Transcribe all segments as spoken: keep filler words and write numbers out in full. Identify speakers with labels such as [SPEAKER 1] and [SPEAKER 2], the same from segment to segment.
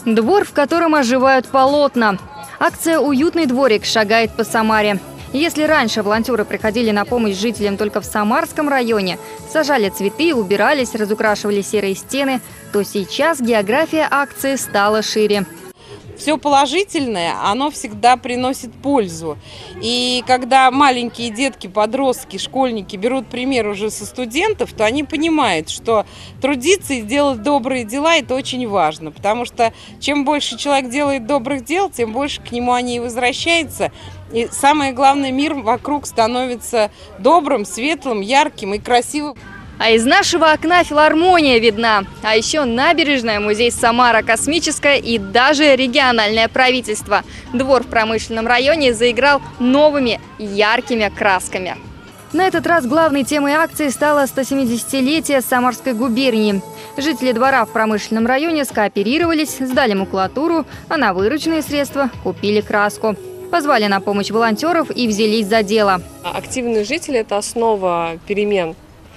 [SPEAKER 1] Двор, в котором оживают полотна. Акция «Уютный дворик» шагает по Самаре. Если раньше волонтеры приходили на помощь жителям только в Самарском районе, сажали цветы, убирались, разукрашивали серые стены, то сейчас география акции стала шире.
[SPEAKER 2] Все положительное, оно всегда приносит пользу. И когда маленькие детки, подростки, школьники берут пример уже со студентов, то они понимают, что трудиться и делать добрые дела – это очень важно. Потому что чем больше человек делает добрых дел, тем больше к нему они и возвращаются. И самое главное, мир вокруг становится добрым, светлым, ярким и красивым.
[SPEAKER 1] А из нашего окна филармония видна. А еще набережная, музей Самара космическая и даже региональное правительство. Двор в промышленном районе заиграл новыми яркими красками. На этот раз главной темой акции стало стосемидесятилетие Самарской губернии. Жители двора в промышленном районе скооперировались, сдали макулатуру, а на вырученные средства купили краску. Позвали на помощь волонтеров и взялись за дело.
[SPEAKER 3] Активные жители – это основа перемен.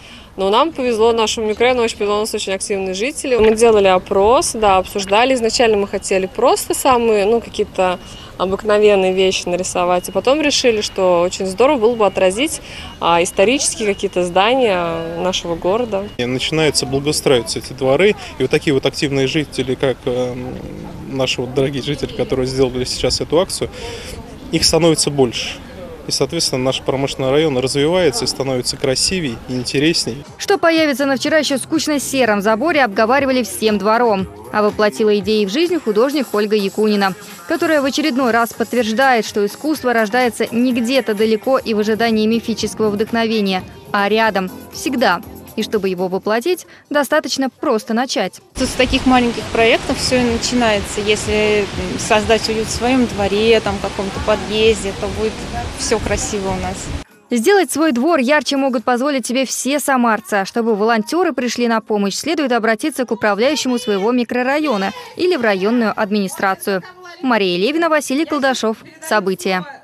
[SPEAKER 3] Но нам повезло, нашему микрорайону очень повезло, у нас очень активные жители. Мы делали опрос, да, обсуждали. Изначально мы хотели просто самые, ну, какие-то обыкновенные вещи нарисовать. И потом решили, что очень здорово было бы отразить а, исторические какие-то здания нашего города.
[SPEAKER 4] И начинаются благоустраиваться эти дворы. И вот такие вот активные жители, как э, наши вот дорогие жители, которые сделали сейчас эту акцию, их становится больше. И, соответственно, наш промышленный район развивается и становится красивее и интересней.
[SPEAKER 1] Что появится на вчера еще скучно-сером заборе, обговаривали всем двором. А воплотила идеи в жизнь художник Ольга Якунина, которая в очередной раз подтверждает, что искусство рождается не где-то далеко и в ожидании мифического вдохновения, а рядом, всегда. И чтобы его воплотить, достаточно просто начать.
[SPEAKER 5] С таких маленьких проектов все и начинается. Если создать уют в своем дворе, там, в каком-то подъезде, то будет все красиво у нас.
[SPEAKER 1] Сделать свой двор ярче могут позволить себе все самарцы. А чтобы волонтеры пришли на помощь, следует обратиться к управляющему своего микрорайона или в районную администрацию. Мария Левина, Василий Колдашов. События.